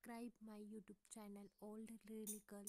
subscribe my YouTube channel Old Lyrical.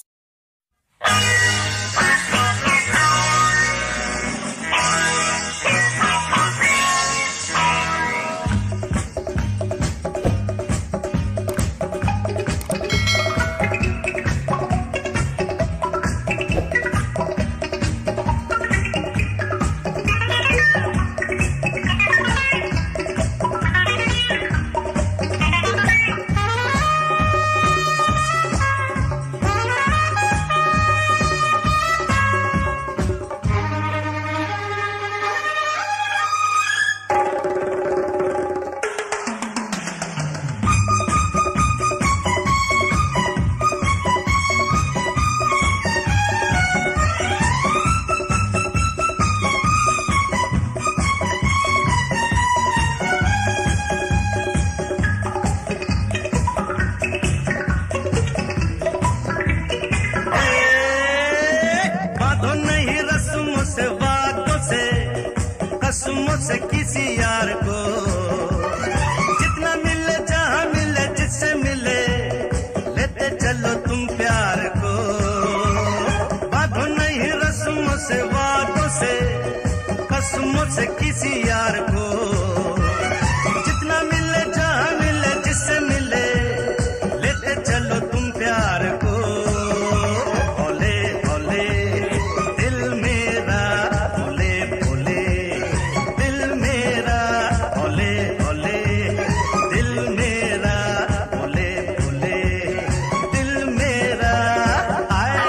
कसमों से किसी यार को जितना मिले जहाँ मिले जिससे मिले लेते चलो तुम प्यार को। बांधो नहीं रस्मों से वादों से कसमों से किसी यार को जितना मिले जहाँ मिले जिससे मिले लेते चलो तुम प्यार को। ओले ओले दिल मेरा ओले ओले दिल मेरा ओले ओले दिल मेरा ओले ओले दिल मेरा आए।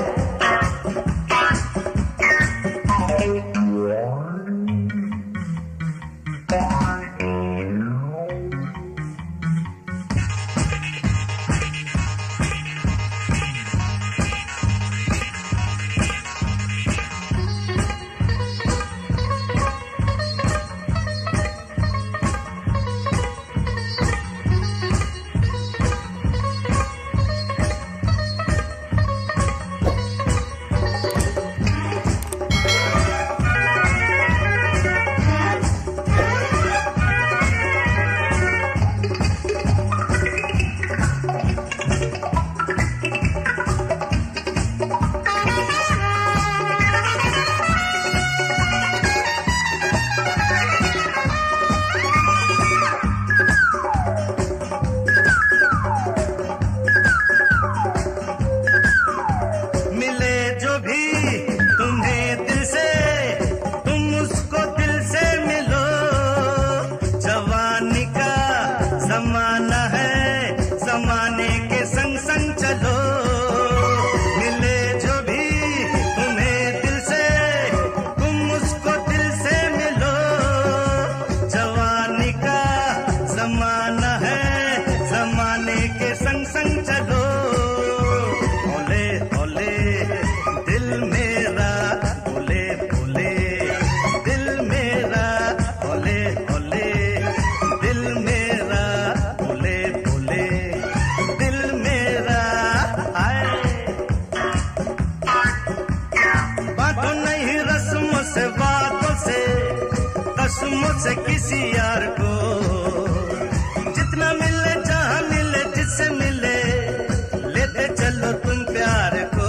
ज़माने के संग संग चलो मिले जो भी तुम्हें दिल से तुम उसको दिल से मिलो। जवानी का ज़माना है ज़माने के संग संग चलो। ओले ओले दिल मेरा ओले ओले दिल मेरा ओले ओले दिल मेरा ओले ओले दिल मेरा आए। बातों नहीं रस्मों से बातों से कसमों से किसी यार को जितना मिले जहाँ मिले जिससे मिले लेते चलो तुम प्यार को।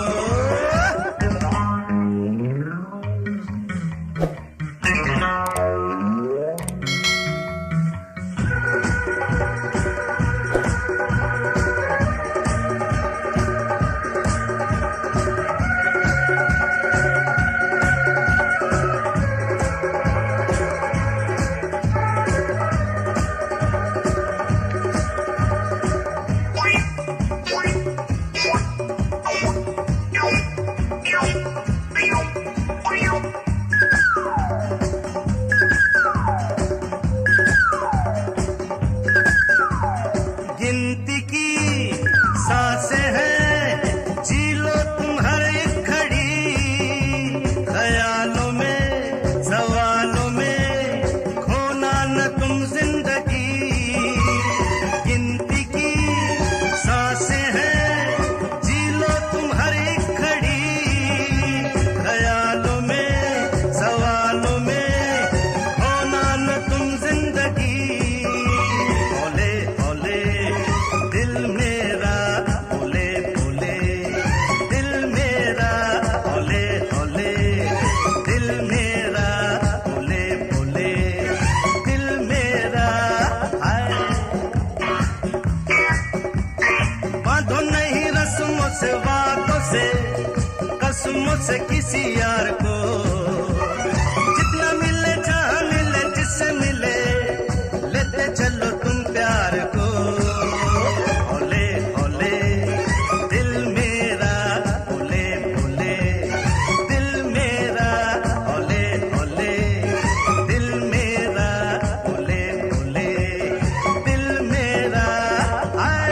गिनती की सांसें हैं जी लो तुम हर एक घड़ी ख्यालों में सवालों में खोना न तुम जिंदगी। गिनती की सांसें हैं जी लो तुम हर एक घड़ी ख्यालों में सवालों में खोना न तुम जिंदगी। ओले ओले से वादों से कसमों से किसी यार को जितना मिले जहाँ मिले जिससे मिले लेते चलो तुम प्यार को ओले ओले दिल मेरा ओले ओले दिल मेरा ओले ओले दिल मेरा ओले ओले दिल मेरा आए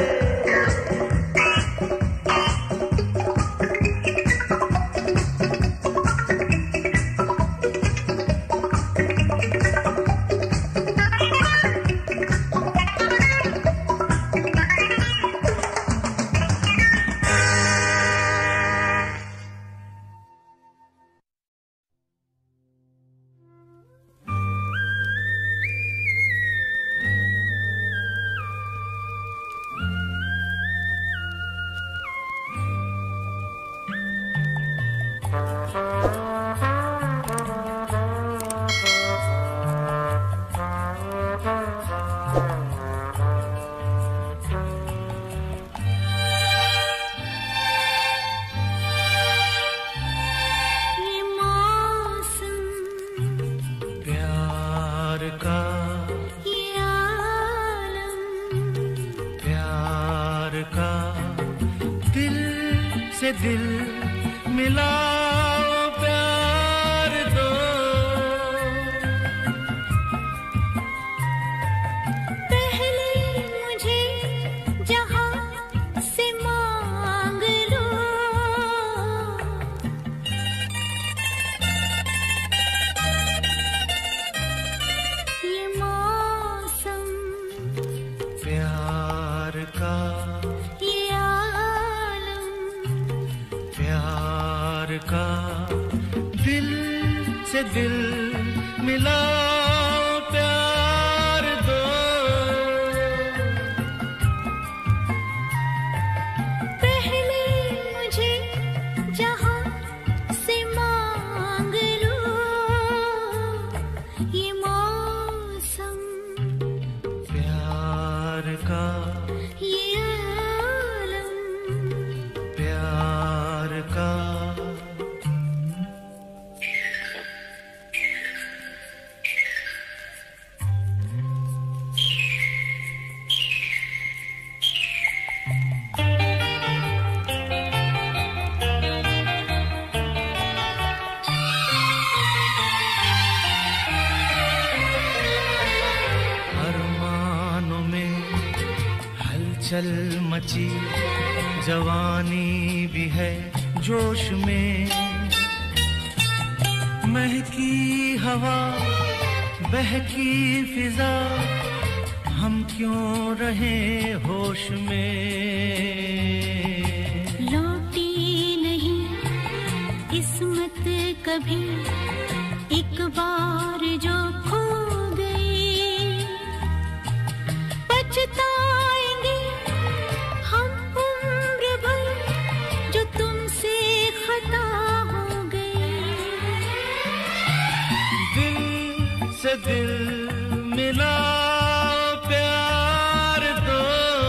दिल मिलाओ प्यार दो पहले मुझे जहां से मांग लो ये मौसम प्यार का का दिल से दिल मिलाओ प्यार दो पहले मुझे जहां से मांग लो ये मौसम प्यार का ये आलम प्यार का चल मची जवानी भी है जोश में महकी हवा बहकी फिजा हम क्यों रहे होश में लौटी नहीं किस्मत कभी एक बार जो खो गई पछताएंगे हम उम्र भर जो तुमसे खता हो गई दिल से दिल मिला प्यार दो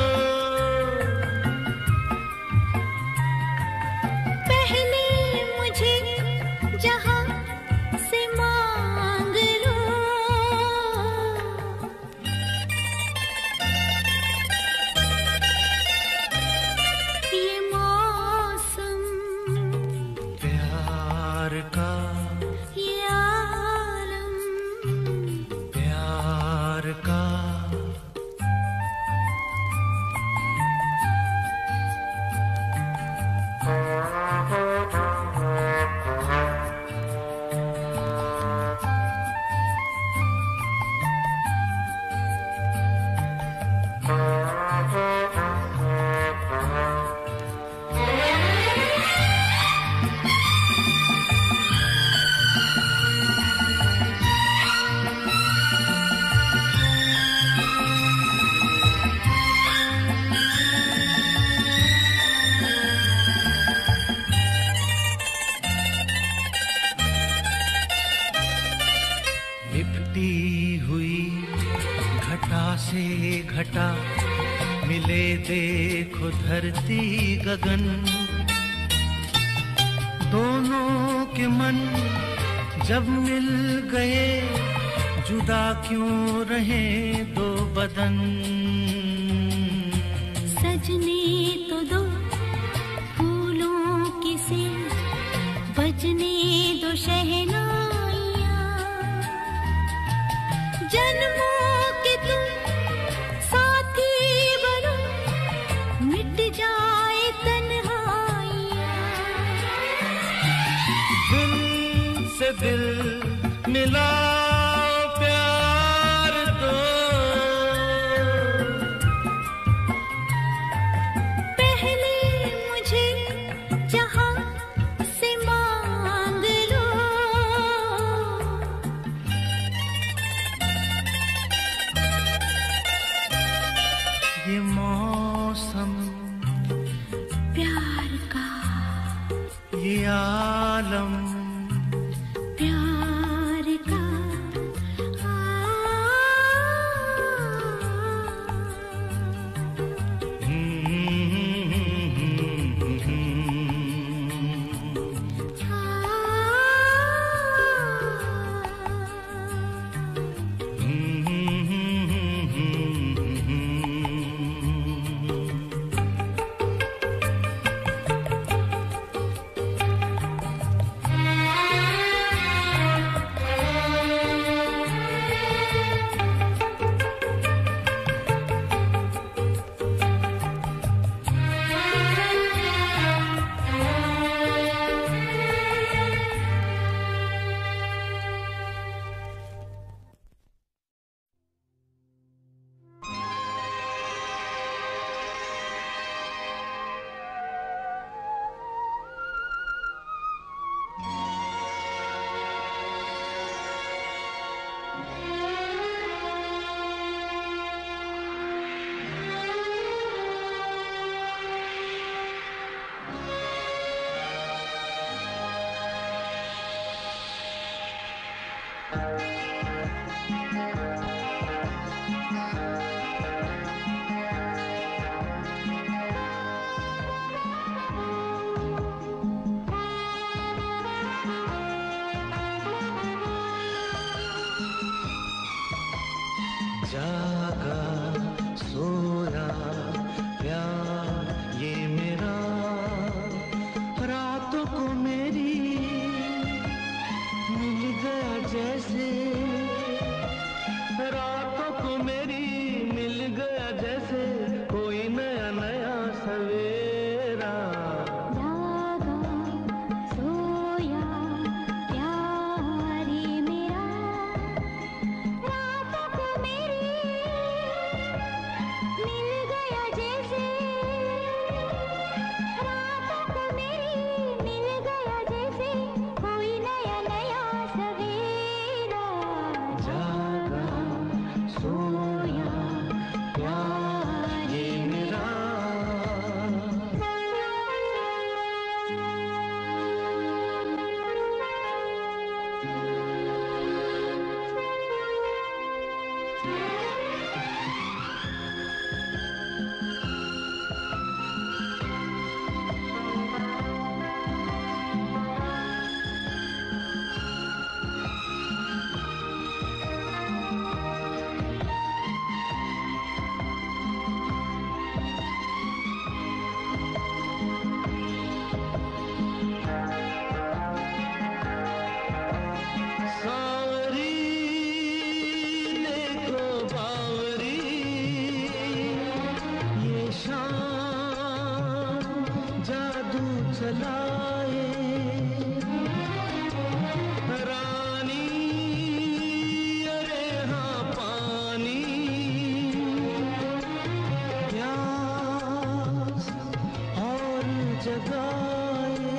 पहले मुझे जहां से मांग लो ये मौसम प्यार का ये आलम प्यार का लिपटी हुई घटा से घटा मिले देखो धरती गगन, दोनों के मन जब मिल गए, जुदा क्यों रहे दो बदन। सजने तो दो फूलों की से, बजने दो शहनाइयाँ, जन्मों के तुम साथी बनो, मिट जाए तन्हाइयाँ। दिल से दिल मिला प्यार तो, पहले मुझे जहाँ से मांग लो। ये मौसम प्यार का, ये आलम प्यार का, जागा सोया प्यार ये मेरा, रातों को मेरी मिल गया जैसे, रातों को मेरी मिल गया जैसे, कोई नया नया सवेरा। जागा सोया प्यार ये मेरा, रातों को मेरी मिल गया जैसे, रातों को मेरी मिल गया जैसे, कोई नया नया सवेरा। जागा सोया प्यार ये मेरा। सावरी देखो बावरी, ये शाम जादू चलाए, रानी अरे हाँ पानी, प्यास और जगाए।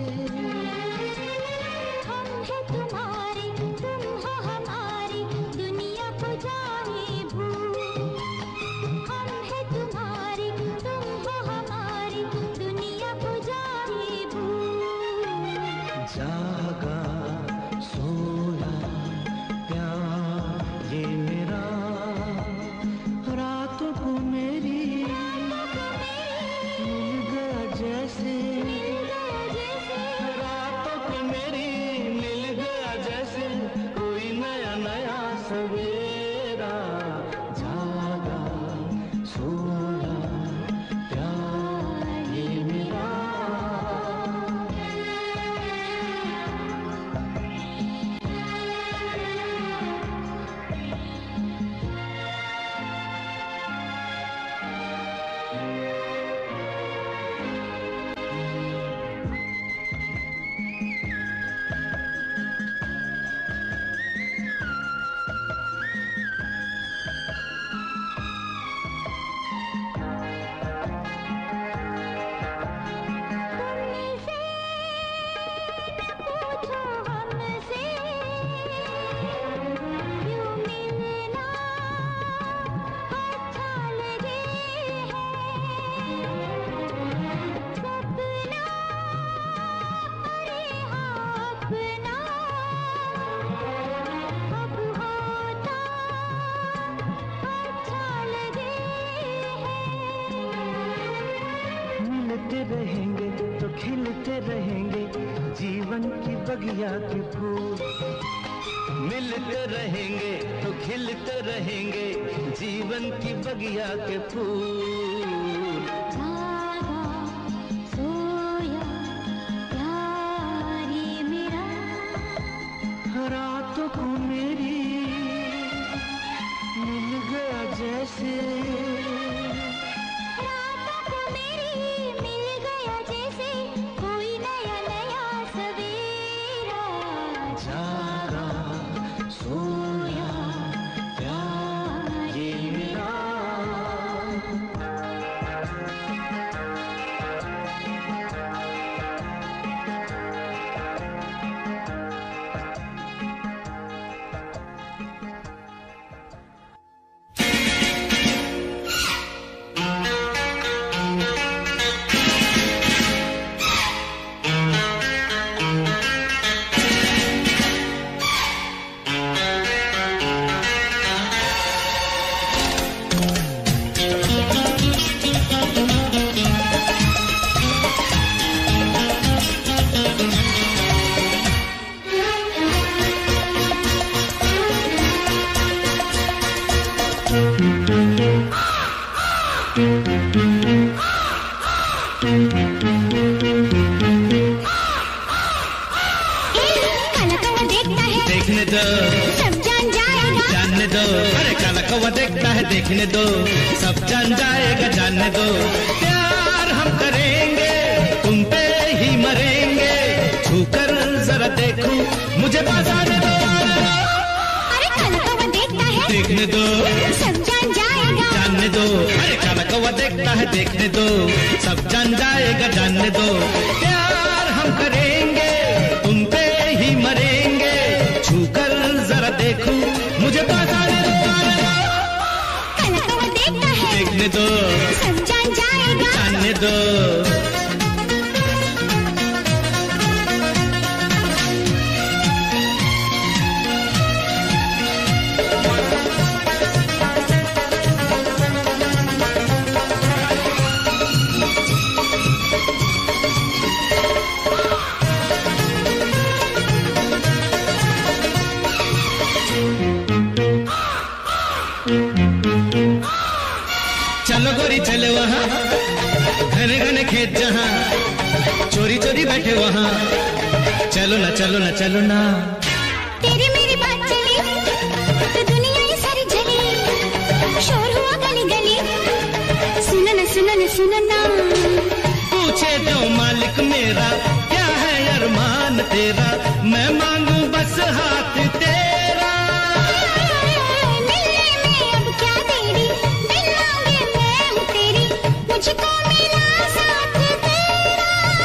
हम हैं तुम्हारे, तुम हो हमारी, दुनिया को जाने भूल। हम हैं तुम्हारे, तुम हो हमारी, दुनिया को जाने भूल। जागा सोया प्यार ये मेरा, रातों को मेरी मिलते रहेंगे तो खिलते रहेंगे जीवन की बगिया के फूल। मिलते रहेंगे तो खिलते रहेंगे जीवन की बगिया के फूल। जागा सोया प्यार ये मेरा, रातों को मेरी मिल गया जैसे, रातों को मेरी मिल गया जैसे कोई नया नया सवेरा। जागा सोया प्यार ये मेरा। काला कौवा देखता है, देखने दो सब जान जाएगा। जानने दो, अरे काला कौवा देखता है देखने दो, सब जान जाएगा जानने दो। प्यार हम करेंगे तुम पे ही मरेंगे, छूकर जरा देखो मुझे बाजाने दो। अरे काला कौवा देखता है, देखने दो सब जान जाएगा। जानने दो, अरे काला कौवा देखता है देखने दो, सब जान जाएगा जानने दो। प्यार हम करेंगे तुम पे ही मरेंगे, छूकर जरा देखो मुझे बाजाने दो। काला कौवा देखता है, देखने दो सब जान जाएगा। जानने दो। चलो गोरी चले वहाँ, घने घने खेत जहाँ, चोरी चोरी बैठे वहाँ। चलो ना चलो ना चलो ना, तेरी मेरी बात चली तो दुनिया ये सारी जली, शोर हुआ गली गली, सुनो ना सुनो ना सुनो ना। पूछे दो मालिक मेरा क्या है अरमान तेरा, मैं मांगू बस हाथ तेरा। मिलने में अब क्या देरी, बिन मांगे मैं हूँ तेरी, मुझको मिला साथ तेरा।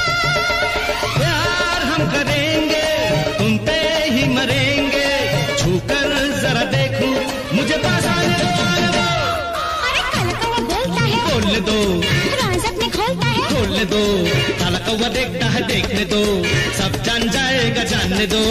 प्यार हम करेंगे तुम पे ही मरेंगे, छूकर जरा देखो मुझे बाजाने दो। अरे काला कौवा बोलता है, बोलने दो राज अपने खोलता है। बोलने दो, काला कौवा देखता है देखने दो, सब जान जाएगा जानने दो।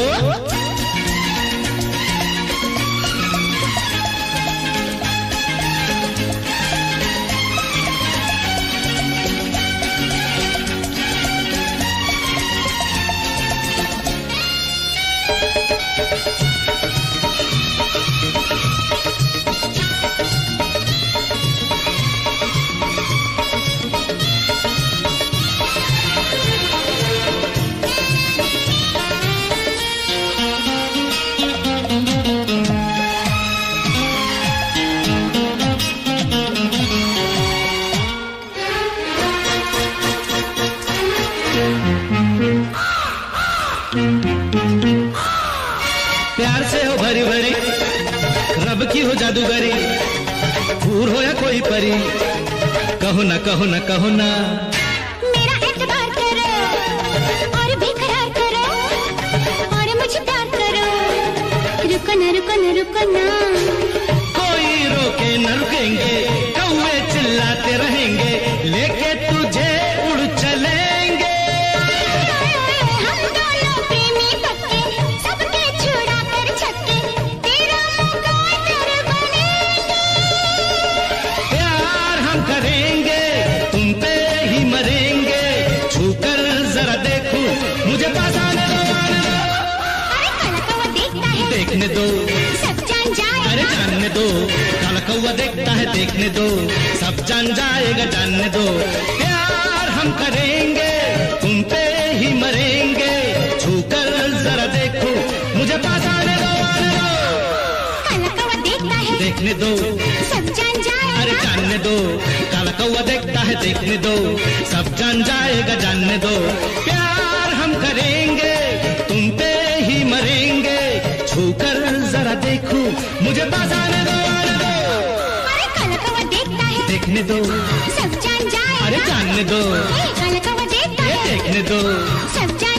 प्यार से हो भरी भरी, रब की हो जादूगरी, फूर हो या कोई परी, कहो ना कहो ना कहो ना। मेरा एतबार करो और बेकरार करो, और मुझे प्यार करो, रुको ना रुको ना रुको ना। कोई रोके न रुकेंगे, कौवे चिल्लाते रहेंगे, लेके तुझे उड़ चलेंगे। हम दोनों प्रेमी पक्के, सबके छुड़ा कर छक्के, तेरा मुकद्दर बनेंगे। प्यार हम करेंगे तुम पे ही मरेंगे, देखने दो, सब जान जाएगा। अरे जानने दो, काला कौवा देखता है देखने दो, सब जान जाएगा जानने दो। प्यार हम करेंगे तुम पे ही मरेंगे, छूकर जरा देखो मुझे पास आने दो, आने दो। काला कौवा देखता है देखने दो, सब जान जाएगा। अरे जानने दो, काला कौवा देखता है देखने दो, सब जान जाएगा जानने दो। प्यार हम करेंगे तुम पे ही मरेंगे, छूकर जरा देखो मुझे पास आने दो, आने दो। अरे काला कौवा देखता है देखने दो, सब जान जाएगा। अरे जानने दो, काला कौवा देखता है देखने दो। सब जान